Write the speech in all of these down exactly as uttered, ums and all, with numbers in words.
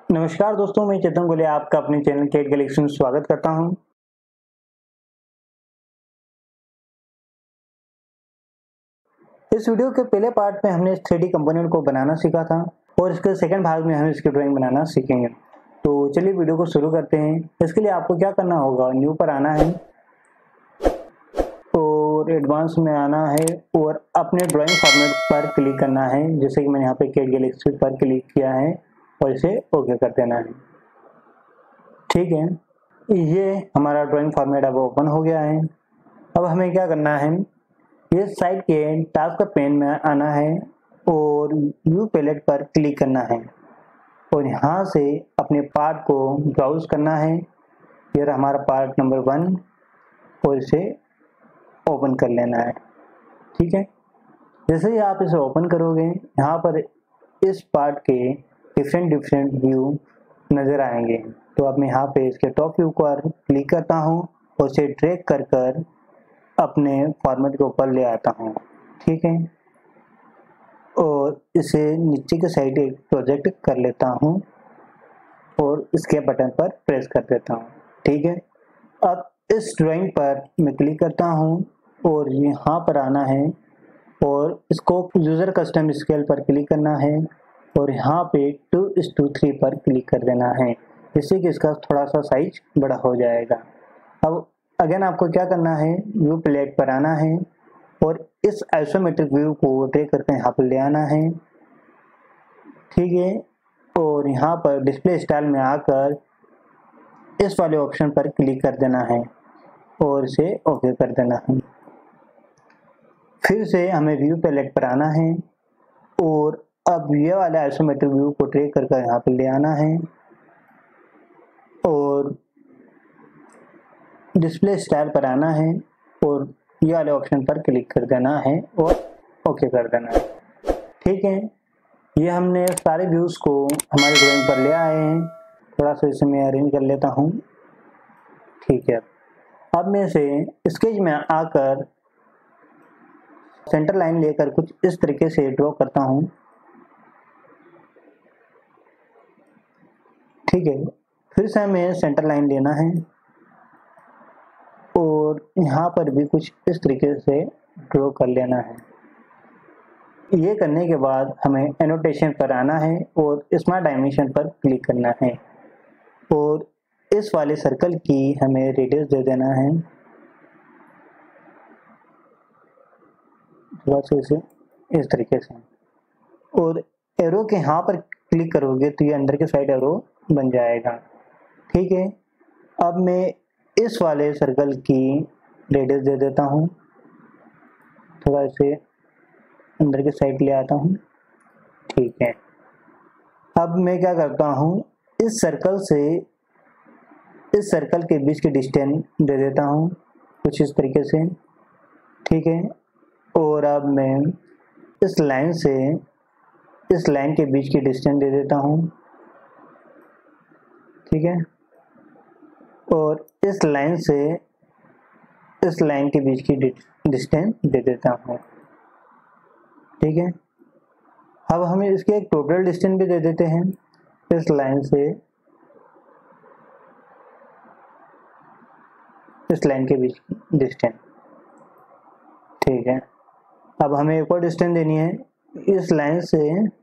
नमस्कार दोस्तों, मैं चेतन गोलिया आपका अपने चैनल कैट गैलेक्सी में स्वागत करता हूं। इस वीडियो के पहले पार्ट में हमने थ्री डी कंपोनेंट को बनाना सीखा था और इसके सेकंड भाग में हम इसकी ड्राइंग बनाना सीखेंगे। तो चलिए वीडियो को शुरू करते हैं। इसके लिए आपको क्या करना होगा, न्यू पर आना है और एडवांस में आना है और अपने ड्राइंग फॉर्मेट पर क्लिक करना है। जैसे कि मैंने यहाँ पे कैट गैलेक्सी पर क्लिक किया है और इसे ओके कर देना है। ठीक है, ये हमारा ड्राइंग फॉर्मेट अब ओपन हो गया है। अब हमें क्या करना है, ये साइड के टास्क पेन में आना है और व्यू पैलेट पर क्लिक करना है और यहाँ से अपने पार्ट को ब्राउज करना है। ये हमारा पार्ट नंबर वन और इसे ओपन कर लेना है। ठीक है, जैसे ही आप इसे ओपन करोगे यहाँ पर इस पार्ट के डिफरेंट डिफरेंट व्यू नज़र आएंगे। तो अब मैं यहाँ पे इसके टॉप व्यू पर क्लिक करता हूँ और इसे ड्रैग कर कर अपने फॉर्मेट के ऊपर ले आता हूँ। ठीक है, और इसे नीचे के साइड एक प्रोजेक्ट कर लेता हूँ और इसके बटन पर प्रेस कर देता हूँ। ठीक है, अब इस ड्राइंग पर मैं क्लिक करता हूँ और यहाँ पर आना है और इसको यूज़र कस्टम स्केल पर क्लिक करना है और यहाँ पे टू इस टू थ्री पर क्लिक कर देना है, जिससे कि इसका थोड़ा सा साइज बड़ा हो जाएगा। अब अगेन आपको क्या करना है, व्यू प्लेट पर आना है और इस आइसोमेट्रिक व्यू को ड्रैग करके यहाँ पर ले आना है। ठीक है, और यहाँ पर डिस्प्ले स्टाइल में आकर इस वाले ऑप्शन पर क्लिक कर देना है और इसे ओके कर देना है। फिर से हमें व्यू पैलेट पर आना है और अब ये वाले आइसोमेट्रिक व्यू को ड्रैग करके यहाँ पर ले आना है और डिस्प्ले स्टाइल पर आना है और ये वाले ऑप्शन पर क्लिक कर देना है और ओके कर देना है। ठीक है, ये हमने सारे व्यूज़ को हमारी ड्राइंग पर ले आए हैं। थोड़ा सा इसे मैं अरेंज कर लेता हूँ। ठीक है, अब मैं इसे स्केच में आकर सेंटर लाइन लेकर कुछ इस तरीके से ड्रॉ करता हूँ। ठीक है, फिर से हमें सेंटर लाइन लेना है और यहाँ पर भी कुछ इस तरीके से ड्रॉ कर लेना है। ये करने के बाद हमें एनोटेशन पर आना है और स्मार्ट डायमेंशन पर क्लिक करना है और इस वाले सर्कल की हमें रेडियस दे देना है। थोड़ा सा इसे इस तरीके से और एरो के यहाँ पर क्लिक करोगे तो ये अंदर के साइड एरो बन जाएगा। ठीक है, अब मैं इस वाले सर्कल की रेडियस दे देता हूँ, थोड़ा इसे अंदर के साइड ले आता हूँ। ठीक है, अब मैं क्या करता हूँ, इस सर्कल से इस सर्कल के बीच की डिस्टेंस दे देता हूँ कुछ इस तरीके से। ठीक है, और अब मैं इस लाइन से इस लाइन के बीच की डिस्टेंस दे देता हूँ। ठीक है, और इस लाइन से इस लाइन के बीच की डिस्टेंस दे देता हूँ। ठीक है, अब हमें इसके एक टोटल डिस्टेंस भी दे देते हैं इस लाइन से इस लाइन के बीच की डिस्टेंस। ठीक है, अब हमें एक और डिस्टेंस देनी है इस लाइन से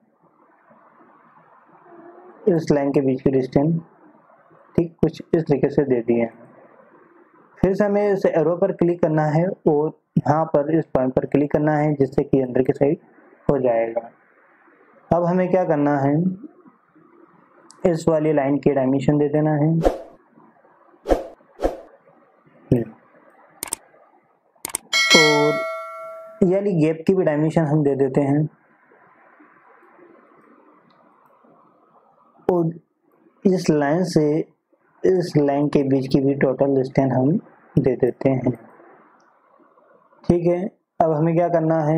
इस लाइन के बीच की डिस्टेंस। ठीक, कुछ इस तरीके से दे दिए। फिर से हमें इस एरो पर क्लिक करना है और यहाँ पर इस पॉइंट पर क्लिक करना है, जिससे कि अंदर की साइड हो जाएगा। अब हमें क्या करना है, इस वाली लाइन की डायमेंशन दे देना है और ये वाली गैप की भी डायमेंशन हम दे देते हैं और इस लाइन से इस लाइन के बीच की भी टोटल डिस्टेंस हम दे देते हैं। ठीक है, अब हमें क्या करना है,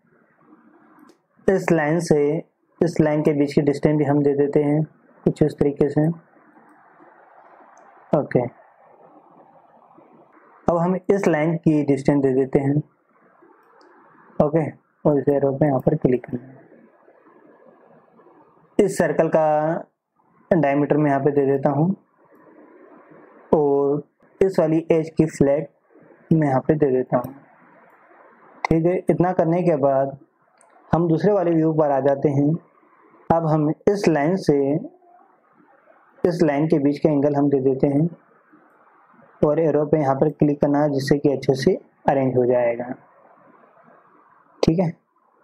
इस लाइन से इस लाइन के बीच की डिस्टेंस भी हम दे देते हैं कुछ इस तरीके से। ओके, अब हम इस लाइन की डिस्टेंस दे देते हैं। ओके, और इस एरो पे यहाँ पर क्लिक करना है। इस सर्कल का डायमीटर में यहाँ पे दे देता हूँ और इस वाली एज की फ्लैट मैं यहाँ पे दे देता हूँ। ठीक है, इतना करने के बाद हम दूसरे वाले व्यू पर आ जाते हैं। अब हम इस लाइन से इस लाइन के बीच का एंगल हम दे देते हैं और एरो पे यहाँ पर क्लिक करना है जिससे कि अच्छे से अरेंज हो जाएगा। ठीक है,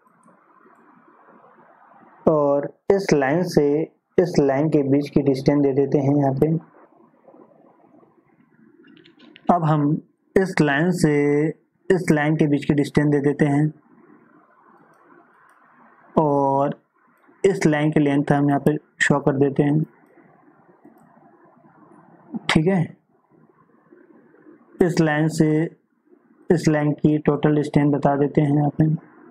और इस लाइन से इस लाइन के बीच की डिस्टेंस दे देते हैं यहाँ पे। अब हम इस लाइन से इस लाइन के बीच की डिस्टेंस दे देते हैं और इस लाइन की लेंथ हम यहाँ पे शो कर देते हैं। ठीक है, इस लाइन से इस लाइन की टोटल डिस्टेंस बता देते हैं यहाँ पे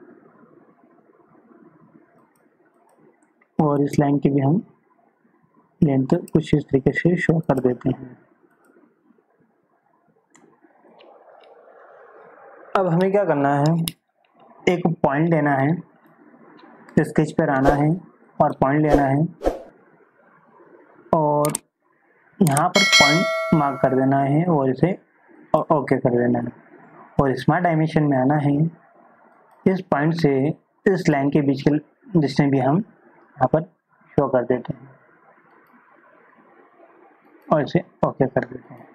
और इस लाइन की भी हम लेंथ कुछ इस तरीके से शो कर देते हैं। अब हमें क्या करना है, एक पॉइंट लेना है, स्केच पर आना है और पॉइंट लेना है और यहाँ पर पॉइंट मार्क कर देना है और इसे ओके कर देना है और स्मार्ट डायमेंशन में आना है। इस पॉइंट से इस लाइन के बीच के डिस्टेंस भी हम यहाँ पर शो कर देते हैं और इसे ओके कर देते हैं।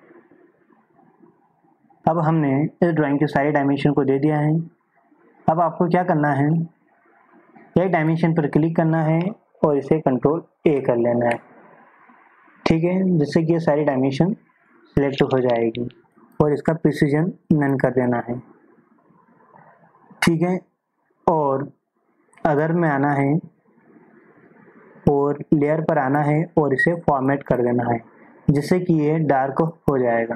अब हमने इस ड्राइंग के सारे डायमेंशन को दे दिया है। अब आपको क्या करना है, एक डायमेंशन पर क्लिक करना है और इसे कंट्रोल ए कर लेना है। ठीक है, जिससे कि ये सारी डायमेंशन सिलेक्ट हो जाएगी और इसका प्रिसीजन नन कर देना है। ठीक है, और अदर में आना है और लेयर पर आना है और इसे फॉर्मेट कर देना है जिससे कि ये डार्क हो जाएगा।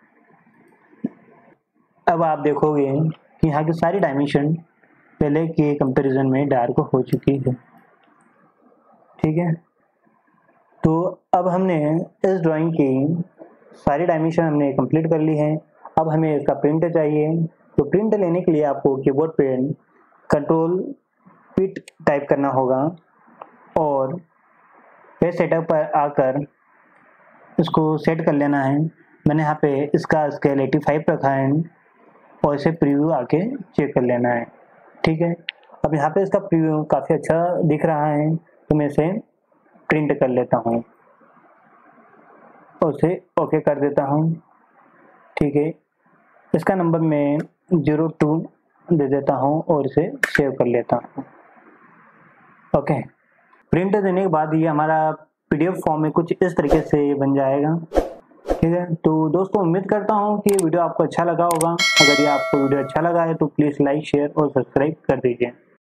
अब आप देखोगे कि यहाँ की सारी डायमेंशन पहले के कंपैरिजन में डार्क हो चुकी है। ठीक है, तो अब हमने इस ड्राइंग की सारी डायमेंशन हमने कंप्लीट कर ली है। अब हमें इसका प्रिंट चाहिए, तो प्रिंट लेने के लिए आपको कीबोर्ड पे कंट्रोल पिट टाइप करना होगा और पेज सेटअप पर आकर इसको सेट कर लेना है। मैंने यहाँ पे इसका स्केल पचासी रखा है और इसे प्रीव्यू आके चेक कर लेना है। ठीक है, अब यहाँ पे इसका प्रीव्यू काफ़ी अच्छा दिख रहा है तो मैं इसे प्रिंट कर लेता हूँ और उसे ओके कर देता हूँ। ठीक है, इसका नंबर मैं ज़ीरो टू दे देता हूँ और इसे सेव कर लेता हूँ। ओके, प्रिंट देने के बाद ये हमारा पीडीएफ फॉर्म में कुछ इस तरीके से बन जाएगा। ठीक है, तो दोस्तों उम्मीद करता हूँ कि ये वीडियो आपको अच्छा लगा होगा। अगर ये आपको वीडियो अच्छा लगा है तो प्लीज़ लाइक शेयर और सब्सक्राइब कर दीजिए।